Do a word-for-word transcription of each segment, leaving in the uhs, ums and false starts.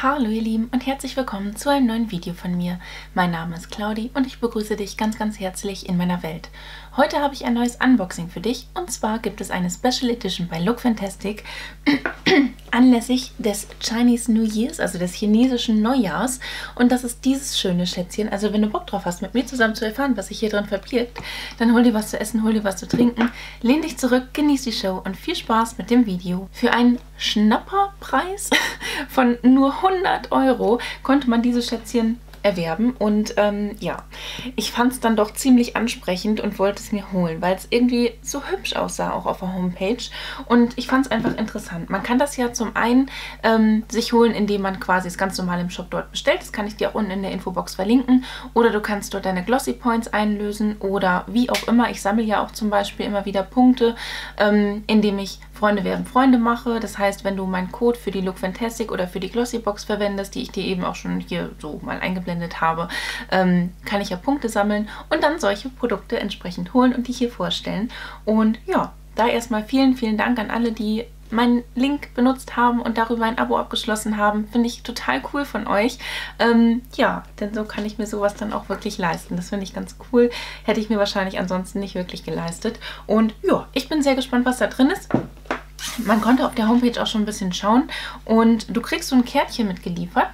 Hallo ihr Lieben und herzlich willkommen zu einem neuen Video von mir. Mein Name ist Claudi und ich begrüße dich ganz ganz herzlich in meiner Welt. Heute habe ich ein neues Unboxing für dich und zwar gibt es eine Special Edition bei Look Fantastic anlässlich des Chinese New Years, also des chinesischen Neujahrs, und das ist dieses schöne Schätzchen. Also wenn du Bock drauf hast, mit mir zusammen zu erfahren, was sich hier drin verbirgt, dann hol dir was zu essen, hol dir was zu trinken, lehn dich zurück, genieß die Show und viel Spaß mit dem Video. Für einen Schnapperpreis von nur hundert Euro konnte man dieses Schätzchen erwerben und ähm, ja, ich fand es dann doch ziemlich ansprechend und wollte es mir holen, weil es irgendwie so hübsch aussah, auch auf der Homepage, und ich fand es einfach interessant. Man kann das ja zum einen ähm, sich holen, indem man quasi es ganz normal im Shop dort bestellt, das kann ich dir auch unten in der Infobox verlinken, oder du kannst dort deine Glossy Points einlösen oder wie auch immer. Ich sammle ja auch zum Beispiel immer wieder Punkte, ähm, indem ich Freunde werden Freunde mache. Das heißt, wenn du meinen Code für die Look Fantastic oder für die Glossy Box verwendest, die ich dir eben auch schon hier so mal eingeblendet habe, ähm, kann ich ja Punkte sammeln und dann solche Produkte entsprechend holen und die hier vorstellen. Und ja, da erstmal vielen, vielen Dank an alle, die meinen Link benutzt haben und darüber ein Abo abgeschlossen haben. Finde ich total cool von euch. Ähm, ja, denn so kann ich mir sowas dann auch wirklich leisten. Das finde ich ganz cool. Hätte ich mir wahrscheinlich ansonsten nicht wirklich geleistet. Und ja, ich bin sehr gespannt, was da drin ist. Man konnte auf der Homepage auch schon ein bisschen schauen und du kriegst so ein Kärtchen mitgeliefert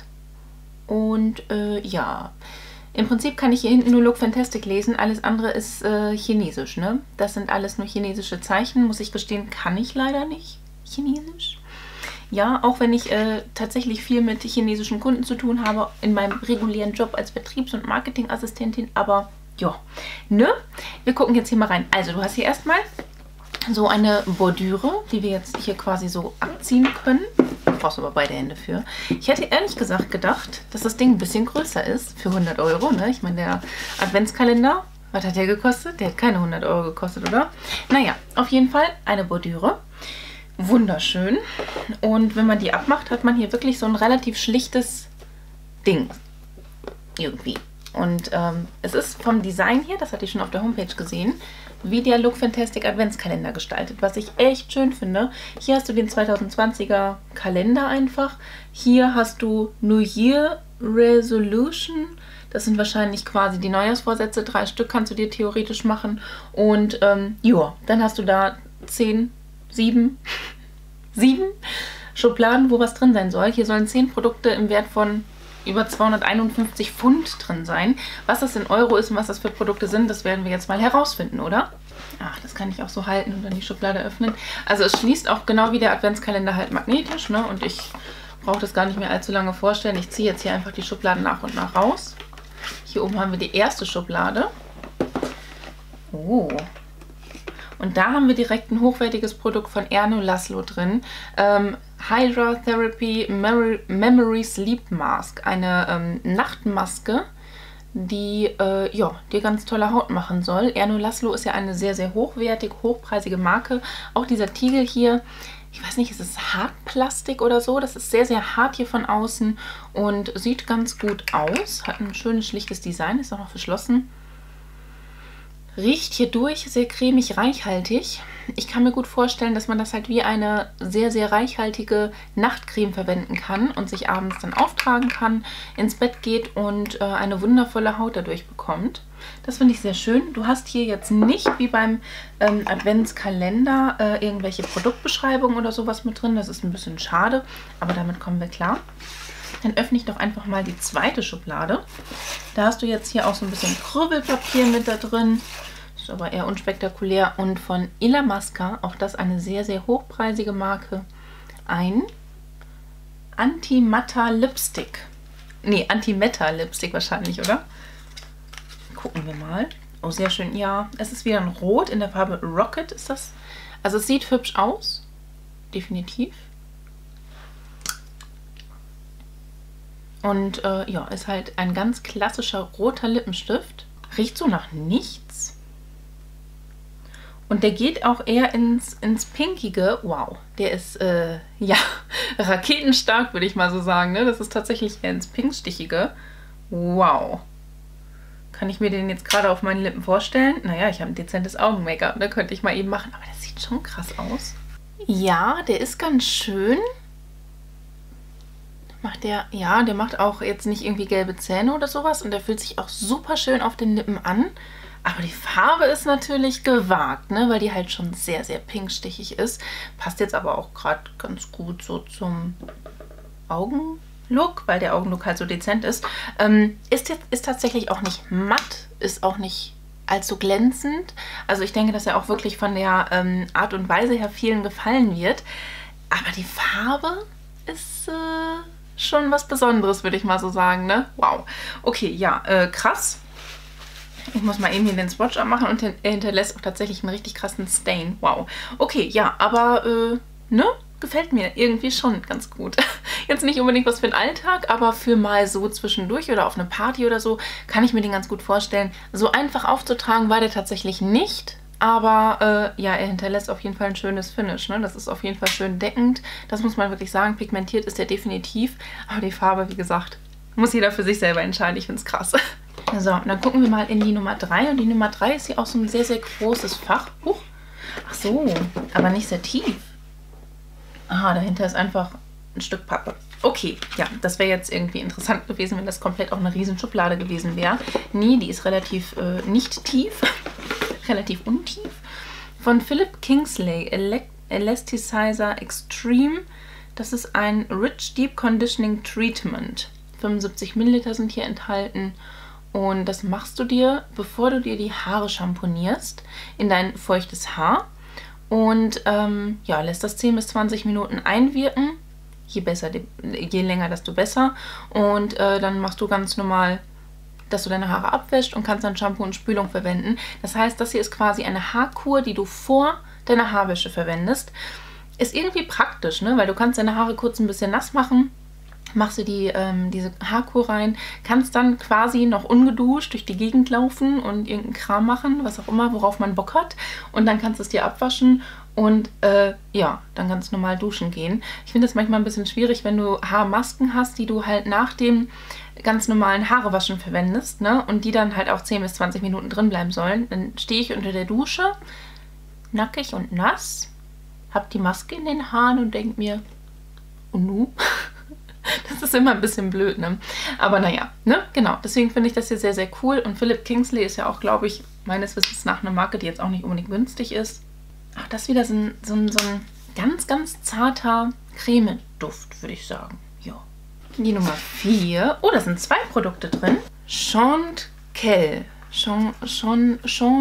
und äh, ja, im Prinzip kann ich hier hinten nur Look Fantastic lesen, alles andere ist äh, chinesisch, ne? Das sind alles nur chinesische Zeichen, muss ich gestehen, kann ich leider nicht chinesisch. Ja, auch wenn ich äh, tatsächlich viel mit chinesischen Kunden zu tun habe in meinem regulären Job als Vertriebs- und Marketingassistentin, aber ja, ne? Wir gucken jetzt hier mal rein. Also du hast hier erstmal so eine Bordüre, die wir jetzt hier quasi so abziehen können. Du brauchst aber beide Hände für. Ich hätte ehrlich gesagt gedacht, dass das Ding ein bisschen größer ist für hundert Euro. Ne? Ich meine, der Adventskalender, was hat der gekostet? Der hat keine hundert Euro gekostet, oder? Naja, auf jeden Fall eine Bordüre. Wunderschön. Und wenn man die abmacht, hat man hier wirklich so ein relativ schlichtes Ding. Irgendwie. Und ähm, es ist vom Design hier, das hatte ich schon auf der Homepage gesehen, wie der Look Fantastic Adventskalender gestaltet, was ich echt schön finde. Hier hast du den zwanzig zwanziger Kalender einfach. Hier hast du New Year Resolution. Das sind wahrscheinlich quasi die Neujahrsvorsätze. Drei Stück kannst du dir theoretisch machen. Und ähm, ja, dann hast du da zehn, sieben, sieben Schubladen, wo was drin sein soll. Hier sollen zehn Produkte im Wert von über zweihunderteinundfünfzig Pfund drin sein. Was das in Euro ist und was das für Produkte sind, das werden wir jetzt mal herausfinden, oder? Ach, das kann ich auch so halten und dann die Schublade öffnen. Also es schließt auch genau wie der Adventskalender halt magnetisch, ne? Und ich brauche das gar nicht mehr allzu lange vorstellen. Ich ziehe jetzt hier einfach die Schubladen nach und nach raus. Hier oben haben wir die erste Schublade. Oh. Und da haben wir direkt ein hochwertiges Produkt von Erno Laszlo drin. Ähm, Hydra Therapy Memory, Memory Sleep Mask. Eine ähm, Nachtmaske, die äh, ja, dir ganz tolle Haut machen soll. Erno Laszlo ist ja eine sehr, sehr hochwertig, hochpreisige Marke. Auch dieser Tiegel hier, ich weiß nicht, ist es Hartplastik oder so? Das ist sehr, sehr hart hier von außen und sieht ganz gut aus. Hat ein schönes, schlichtes Design, ist auch noch verschlossen. Riecht hier durch, sehr cremig, reichhaltig. Ich kann mir gut vorstellen, dass man das halt wie eine sehr, sehr reichhaltige Nachtcreme verwenden kann und sich abends dann auftragen kann, ins Bett geht und äh, eine wundervolle Haut dadurch bekommt. Das finde ich sehr schön. Du hast hier jetzt nicht, wie beim ähm, Adventskalender, äh, irgendwelche Produktbeschreibungen oder sowas mit drin. Das ist ein bisschen schade, aber damit kommen wir klar. Dann öffne ich doch einfach mal die zweite Schublade. Da hast du jetzt hier auch so ein bisschen Krübelpapier mit da drin. Ist aber eher unspektakulär. Und von Illamasqua, auch das eine sehr, sehr hochpreisige Marke, ein Anti-Matter Lipstick. Nee, Anti-Matter Lipstick wahrscheinlich, oder? Gucken wir mal. Oh, sehr schön. Ja, es ist wieder ein Rot in der Farbe Rocket ist das. Also es sieht hübsch aus. Definitiv. Und äh, ja, ist halt ein ganz klassischer roter Lippenstift. Riecht so nach nichts. Und der geht auch eher ins, ins Pinkige. Wow, der ist, äh, ja, raketenstark, würde ich mal so sagen. Ne? Das ist tatsächlich eher ins Pinkstichige. Wow. Kann ich mir den jetzt gerade auf meinen Lippen vorstellen? Naja, ich habe ein dezentes Augen-Make-up, ne? Könnte ich mal eben machen. Aber das sieht schon krass aus. Ja, der ist ganz schön. macht der, ja, der macht auch jetzt nicht irgendwie gelbe Zähne oder sowas und der fühlt sich auch super schön auf den Lippen an. Aber die Farbe ist natürlich gewagt, ne, weil die halt schon sehr, sehr pinkstichig ist. Passt jetzt aber auch gerade ganz gut so zum Augenlook, weil der Augenlook halt so dezent ist. Ähm, ist, jetzt, ist tatsächlich auch nicht matt, ist auch nicht allzu glänzend. Also ich denke, dass er auch wirklich von der ähm, Art und Weise her vielen gefallen wird. Aber die Farbe ist äh, schon was Besonderes, würde ich mal so sagen, ne? Wow. Okay, ja, äh, krass. Ich muss mal eben hier den Swatch abmachen und er hinterlässt auch tatsächlich einen richtig krassen Stain. Wow. Okay, ja, aber, äh, ne? Gefällt mir irgendwie schon ganz gut. Jetzt nicht unbedingt was für den Alltag, aber für mal so zwischendurch oder auf eine Party oder so kann ich mir den ganz gut vorstellen. So einfach aufzutragen war der tatsächlich nicht. Aber äh, ja, er hinterlässt auf jeden Fall ein schönes Finish. Ne? Das ist auf jeden Fall schön deckend. Das muss man wirklich sagen. Pigmentiert ist der definitiv. Aber die Farbe, wie gesagt, muss jeder für sich selber entscheiden. Ich finde es krass. So, und dann gucken wir mal in die Nummer drei. Und die Nummer drei ist hier auch so ein sehr, sehr großes Fach. Huch. Ach so, aber nicht sehr tief. Aha, dahinter ist einfach ein Stück Pappe. Okay, ja, das wäre jetzt irgendwie interessant gewesen, wenn das komplett auch eine riesen Schublade gewesen wäre. Nee, die ist relativ äh, nicht tief. Relativ untief. Von Philip Kingsley Elect Elasticizer Extreme. Das ist ein Rich Deep Conditioning Treatment. fünfundsiebzig Milliliter sind hier enthalten. Und das machst du dir, bevor du dir die Haare champonierst, in dein feuchtes Haar. Und ähm, ja, lässt das zehn bis zwanzig Minuten einwirken. Je besser, je länger, desto besser. Und äh, dann machst du ganz normal, dass du deine Haare abwäscht und kannst dann Shampoo und Spülung verwenden. Das heißt, das hier ist quasi eine Haarkur, die du vor deiner Haarwäsche verwendest. Ist irgendwie praktisch, ne? Weil du kannst deine Haare kurz ein bisschen nass machen, machst du die, ähm, diese Haarkur rein, kannst dann quasi noch ungeduscht durch die Gegend laufen und irgendeinen Kram machen, was auch immer, worauf man Bock hat. Und dann kannst du es dir abwaschen und äh, ja, dann ganz normal duschen gehen. Ich finde das manchmal ein bisschen schwierig, wenn du Haarmasken hast, die du halt nach dem ganz normalen Haarewaschen verwendest, ne? Und die dann halt auch zehn bis zwanzig Minuten drin bleiben sollen. Dann stehe ich unter der Dusche, nackig und nass, hab die Maske in den Haaren und denke mir, oh nu? Das ist immer ein bisschen blöd, ne? Aber naja, ne? Genau. Deswegen finde ich das hier sehr, sehr cool. Und Philip Kingsley ist ja auch, glaube ich, meines Wissens nach eine Marke, die jetzt auch nicht unbedingt günstig ist. Ach, das ist wieder so ein, so ein, so ein ganz, ganz zarter Cremeduft, würde ich sagen. Ja. Die Nummer vier. Oh, da sind zwei Produkte drin. Chantecaille. Chantecaille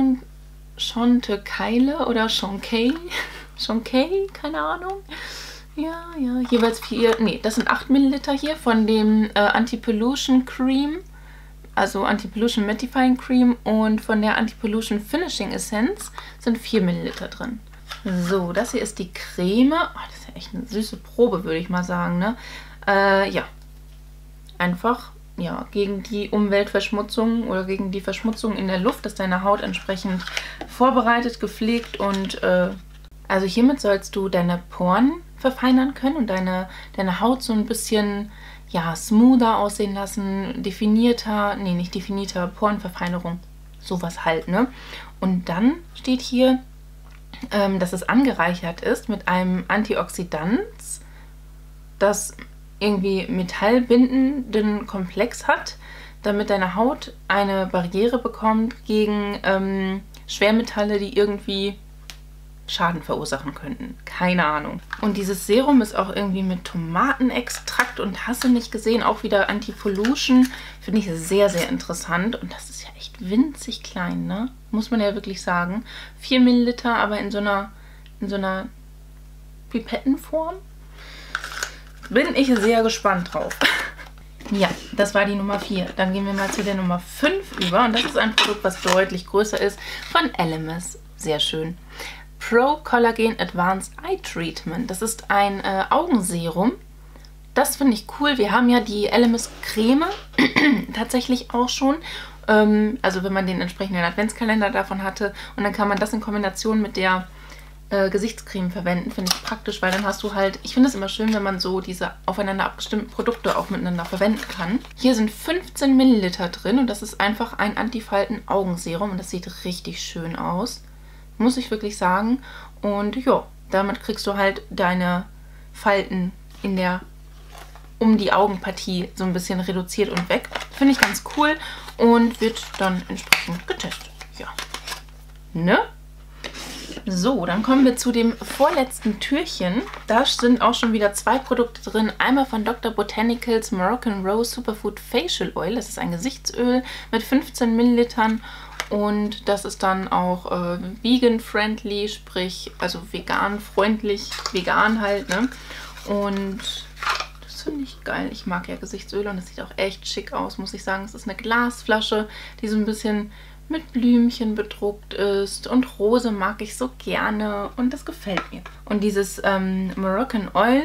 Chantecaille oder Chantecaille? Chantecaille? Keine Ahnung. Ja, ja, jeweils vier, nee, das sind acht Milliliter hier von dem äh, Anti-Pollution Cream, also Anti-Pollution Mattifying Cream, und von der Anti-Pollution Finishing Essence sind vier Milliliter drin. So, das hier ist die Creme. Oh, das ist ja echt eine süße Probe, würde ich mal sagen, ne? Äh, ja, einfach, ja, gegen die Umweltverschmutzung oder gegen die Verschmutzung in der Luft, dass deine Haut entsprechend vorbereitet, gepflegt und, äh, also hiermit sollst du deine Poren verfeinern können und deine, deine Haut so ein bisschen, ja, smoother aussehen lassen, definierter, nee, nicht definierter, Porenverfeinerung, sowas halt, ne? Und dann steht hier, ähm, dass es angereichert ist mit einem Antioxidant, das irgendwie metallbindenden Komplex hat, damit deine Haut eine Barriere bekommt gegen ähm, Schwermetalle, die irgendwie Schaden verursachen könnten. Keine Ahnung. Und dieses Serum ist auch irgendwie mit Tomatenextrakt und hast du nicht gesehen, auch wieder Anti-Pollution. Finde ich sehr, sehr interessant. Und das ist ja echt winzig klein, ne? Muss man ja wirklich sagen. vier Milliliter, aber in so einer, in so einer Pipettenform. Bin ich sehr gespannt drauf. Ja, das war die Nummer vier. Dann gehen wir mal zu der Nummer fünf über. Und das ist ein Produkt, was deutlich größer ist, von Elemis. Sehr schön. Pro Collagen Advanced Eye Treatment. Das ist ein äh, Augenserum. Das finde ich cool. Wir haben ja die Elemis Creme tatsächlich auch schon. Ähm, also wenn man den entsprechenden Adventskalender davon hatte. Und dann kann man das in Kombination mit der äh, Gesichtscreme verwenden. Finde ich praktisch, weil dann hast du halt... Ich finde es immer schön, wenn man so diese aufeinander abgestimmten Produkte auch miteinander verwenden kann. Hier sind fünfzehn Milliliter drin und das ist einfach ein Antifalten-Augenserum. Und das sieht richtig schön aus. Muss ich wirklich sagen. Und ja, damit kriegst du halt deine Falten in der um die Augenpartie so ein bisschen reduziert und weg. Finde ich ganz cool und wird dann entsprechend getestet. Ja. Ne? So, dann kommen wir zu dem vorletzten Türchen. Da sind auch schon wieder zwei Produkte drin. Einmal von Doktor Botanicals Moroccan Rose Superfood Facial Oil. Das ist ein Gesichtsöl mit fünfzehn Millilitern. Und das ist dann auch äh, vegan-friendly, sprich, also vegan-freundlich, vegan halt, ne? Und das finde ich geil. Ich mag ja Gesichtsöle und das sieht auch echt schick aus, muss ich sagen. Es ist eine Glasflasche, die so ein bisschen mit Blümchen bedruckt ist. Und Rose mag ich so gerne und das gefällt mir. Und dieses ähm, Moroccan Oil,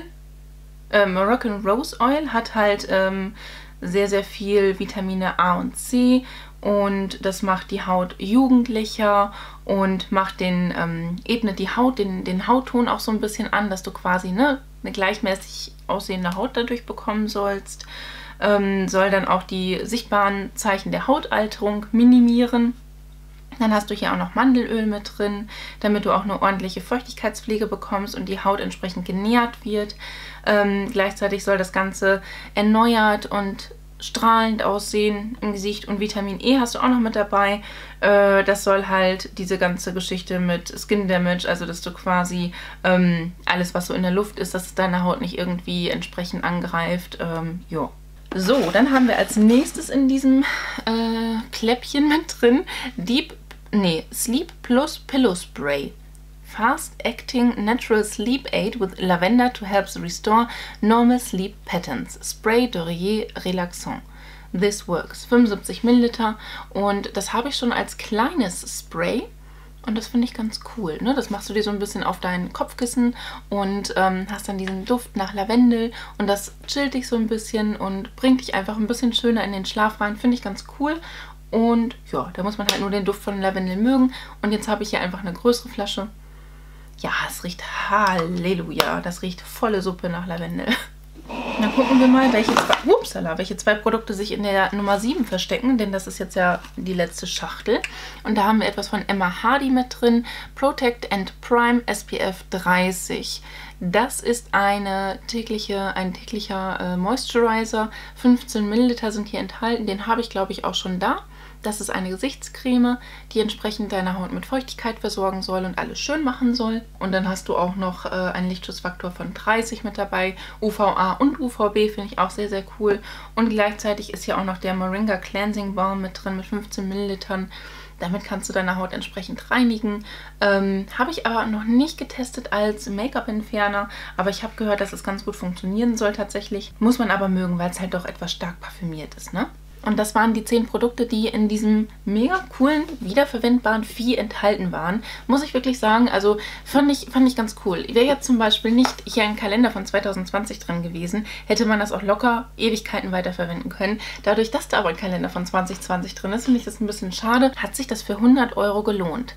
äh, Moroccan Rose Oil hat halt ähm, sehr, sehr viel Vitamine A und C. Und das macht die Haut jugendlicher und macht den, ähm, ebnet die Haut, den, den Hautton auch so ein bisschen an, dass du quasi ne, eine gleichmäßig aussehende Haut dadurch bekommen sollst. Ähm, soll dann auch die sichtbaren Zeichen der Hautalterung minimieren. Dann hast du hier auch noch Mandelöl mit drin, damit du auch eine ordentliche Feuchtigkeitspflege bekommst und die Haut entsprechend genährt wird. Ähm, gleichzeitig soll das Ganze erneuert und strahlend aussehen im Gesicht und Vitamin E hast du auch noch mit dabei. Äh, das soll halt diese ganze Geschichte mit Skin Damage, also dass du quasi ähm, alles, was so in der Luft ist, dass es deine Haut nicht irgendwie entsprechend angreift. Ähm, ja. So, dann haben wir als nächstes in diesem äh, Kläppchen mit drin Deep, nee, Sleep Plus Pillow Spray. Fast Acting Natural Sleep Aid with Lavender to help restore normal sleep patterns. Spray d'Oreiller Relaxant. This works. fünfundsiebzig Milliliter und das habe ich schon als kleines Spray. Und das finde ich ganz cool. Ne? Das machst du dir so ein bisschen auf dein Kopfkissen und ähm, hast dann diesen Duft nach Lavendel. Und das chillt dich so ein bisschen und bringt dich einfach ein bisschen schöner in den Schlaf rein. Finde ich ganz cool. Und ja, da muss man halt nur den Duft von Lavendel mögen. Und jetzt habe ich hier einfach eine größere Flasche. Ja, es riecht Halleluja. Das riecht volle Suppe nach Lavendel. Dann gucken wir mal, welche zwei, upsala, welche zwei Produkte sich in der Nummer sieben verstecken, denn das ist jetzt ja die letzte Schachtel. Und da haben wir etwas von Emma Hardy mit drin, Protect and Prime S P F dreißig. Das ist eine tägliche, ein täglicher äh, Moisturizer, fünfzehn Milliliter sind hier enthalten, den habe ich glaube ich auch schon da. Das ist eine Gesichtscreme, die entsprechend deine Haut mit Feuchtigkeit versorgen soll und alles schön machen soll. Und dann hast du auch noch äh, einen Lichtschutzfaktor von dreißig mit dabei. U V A und U V B finde ich auch sehr, sehr cool. Und gleichzeitig ist hier auch noch der Moringa Cleansing Balm mit drin mit fünfzehn Millilitern. Damit kannst du deine Haut entsprechend reinigen. Ähm, habe ich aber noch nicht getestet als Make-up-Entferner. Aber ich habe gehört, dass es ganz gut funktionieren soll tatsächlich. Muss man aber mögen, weil es halt doch etwas stark parfümiert ist, ne? Und das waren die zehn Produkte, die in diesem mega coolen, wiederverwendbaren Vieh enthalten waren. Muss ich wirklich sagen, also fand ich, fand ich ganz cool. Wäre jetzt zum Beispiel nicht hier ein Kalender von zwanzig zwanzig drin gewesen, hätte man das auch locker Ewigkeiten weiterverwenden können. Dadurch, dass da aber ein Kalender von zwanzig zwanzig drin ist, finde ich das ein bisschen schade. Hat sich das für hundert Euro gelohnt?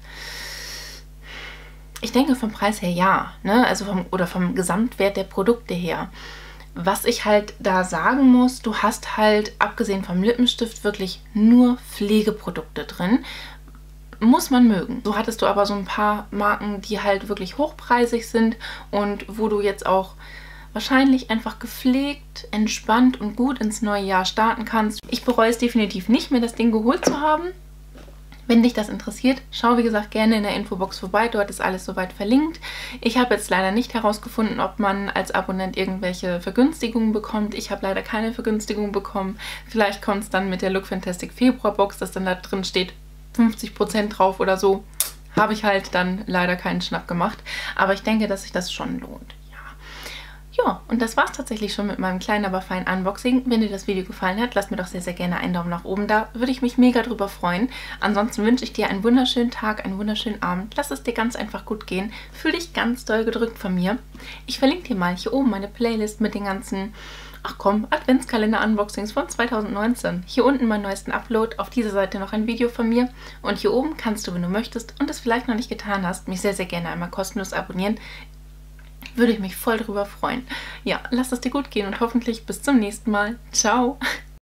Ich denke vom Preis her ja, ne? Also vom, oder vom Gesamtwert der Produkte her. Was ich halt da sagen muss, du hast halt, abgesehen vom Lippenstift, wirklich nur Pflegeprodukte drin. Muss man mögen. So hattest du aber so ein paar Marken, die halt wirklich hochpreisig sind und wo du jetzt auch wahrscheinlich einfach gepflegt, entspannt und gut ins neue Jahr starten kannst. Ich bereue es definitiv nicht, mir das Ding geholt zu haben. Wenn dich das interessiert, schau wie gesagt gerne in der Infobox vorbei, dort ist alles soweit verlinkt. Ich habe jetzt leider nicht herausgefunden, ob man als Abonnent irgendwelche Vergünstigungen bekommt. Ich habe leider keine Vergünstigung bekommen. Vielleicht kommt es dann mit der Look Fantastic Februarbox, dass dann da drin steht fünfzig Prozent drauf oder so. Habe ich halt dann leider keinen Schnapp gemacht. Aber ich denke, dass sich das schon lohnt. Ja, und das war es tatsächlich schon mit meinem kleinen, aber feinen Unboxing. Wenn dir das Video gefallen hat, lass mir doch sehr, sehr gerne einen Daumen nach oben da. Würde ich mich mega drüber freuen. Ansonsten wünsche ich dir einen wunderschönen Tag, einen wunderschönen Abend. Lass es dir ganz einfach gut gehen. Fühl dich ganz doll gedrückt von mir. Ich verlinke dir mal hier oben meine Playlist mit den ganzen, ach komm, Adventskalender-Unboxings von zweitausendneunzehn. Hier unten meinen neuesten Upload, auf dieser Seite noch ein Video von mir. Und hier oben kannst du, wenn du möchtest und es vielleicht noch nicht getan hast, mich sehr, sehr gerne einmal kostenlos abonnieren. Würde ich mich voll drüber freuen. Ja, lass es dir gut gehen und hoffentlich bis zum nächsten Mal. Ciao!